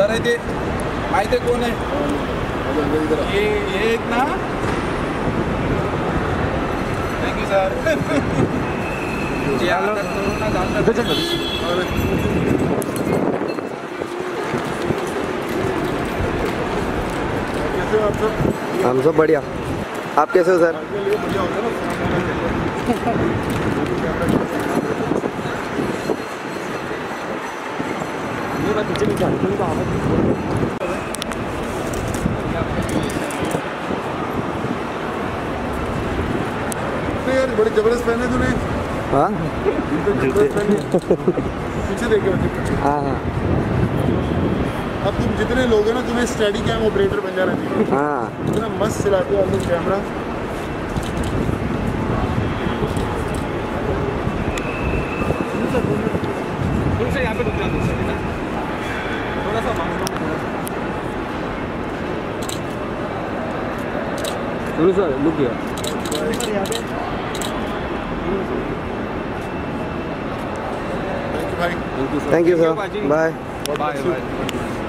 अरे ते माहिती आहे कोण आहे ये एक ना. Thank you sir. हम सब बढ़िया. आप कैसे हो सर? यार बड़ी जबरदस्त पहने तूने. हाँ पीछे देखे. हाँ हाँ. अब तुम जितने लोग हैं ना तुम्हें स्टडी कैम ऑपरेटर बन जाना चाहिए. हाँ इतना मस्त चलाते हो आप लोग कैमरा. यहाँ पे रुक जाओ थोड़ा सा. सुनो सर, लुक किया. भाई thank you sir. Bye bye bye.